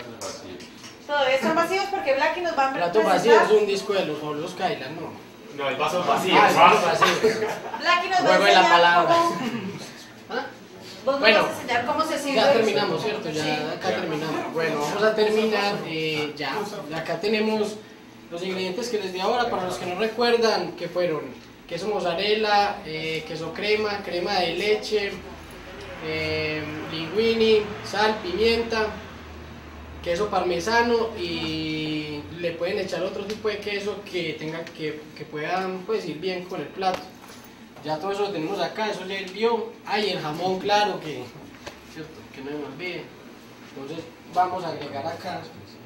Todavía están vacíos porque Blacky nos va a Plato vacío es un disco de los Fabulosos Cadillacs, ¿no? No, hay vasos vacíos. Vasos vacíos. Blacky nos va a Juego de la enseñar palabra. cómo... ¿Ah? Vos Bueno, nos vas a enseñar cómo se sirve. Ya terminamos, ¿cierto? Ya Sí. acá terminamos. Bueno, vamos a terminar. Ya, acá tenemos los ingredientes que les di ahora. Para los que no recuerdan, que fueron queso mozzarella, queso crema, crema de leche, linguini, sal, pimienta, queso parmesano, y le pueden echar otro tipo de queso que puedan pues ir bien con el plato. Ya todo eso lo tenemos acá, eso ya hirvió. Hay el jamón, claro, ¿cierto? Que no me olvide. Entonces vamos a agregar acá.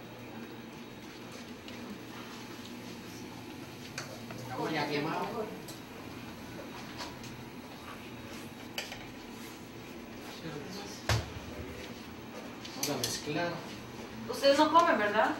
Vamos ya quemado. Vamos a mezclar. Ustedes no comen, ¿verdad?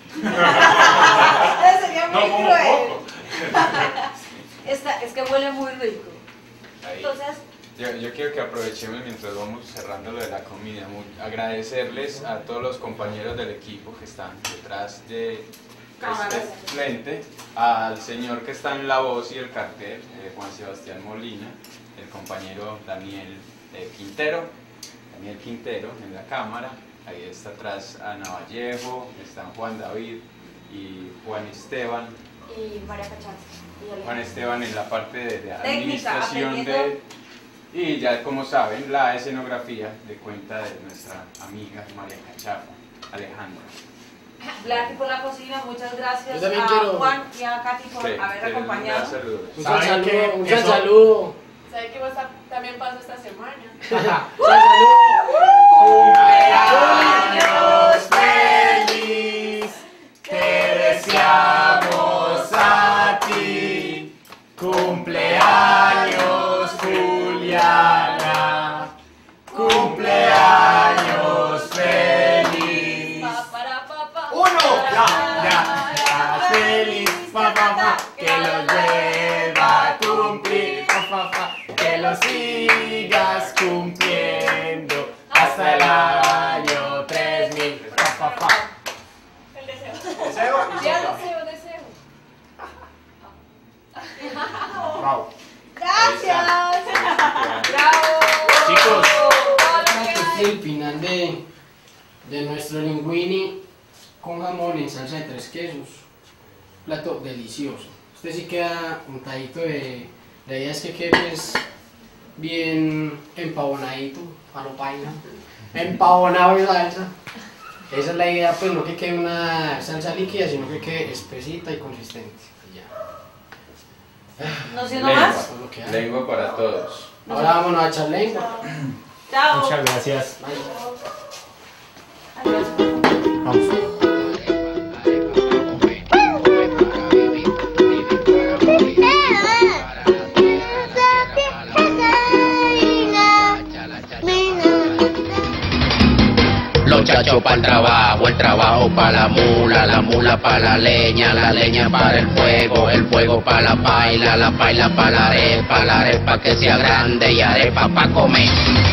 Sería muy No, como cruel. poco. Es que huele muy rico. Ahí. Entonces, Yo quiero que aprovechemos mientras vamos cerrando lo de la comida, agradecerles a todos los compañeros del equipo que están detrás de este frente, al señor que está en la voz y el cartel, Juan Sebastián Molina, el compañero Daniel Quintero en la cámara, ahí está atrás Ana Vallejo, están Juan David y Juan Esteban. y María Cachanza. Juan Esteban en la parte de Técnica, administración y ya como saben la escenografía de cuenta de nuestra amiga María Cacharra, Alejandra. Blacky por la cocina, muchas gracias Yo también a quiero- Juan y a Katy por haber quieren acompañado. dar saludos. Un ¿Saben saludo, qué? un Eso- saludo. ¿Sabe qué también pasó esta semana? ¡Cumpleaños feliz! Te deseamos a ti. ¡Cumpleaños, Juliana! ¡Cumpleaños feliz! ¡Uno! Ya, feliz, que lo lleva a cumplir, que lo sigas cumpliendo hasta el año 3000, El deseo. ¿Deseo? Ya deseo. Bravo. Gracias. ¡Bravo! Chicos. Este es el final de nuestro linguini con jamón en salsa de 3 quesos. Plato delicioso. Este sí queda untadito la idea es que quede pues bien empavonadito, a lo paila, empavonado de salsa. Esa es la idea, pues no que quede una salsa líquida, sino que quede espesita y consistente. Y ya. No siendo más. Todo lo que hay. Lengua para todos. Ahora vámonos a echar lengua. Chao. Muchas gracias. Adiós. Vamos. Los chachos para el trabajo para la mula para la leña para el fuego para la paila para la arepa que sea grande y arepa para comer.